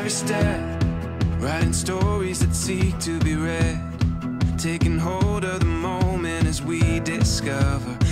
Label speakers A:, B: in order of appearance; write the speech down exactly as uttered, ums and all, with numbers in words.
A: every step, writing stories that seek to be read, taking hold of the moment as we discover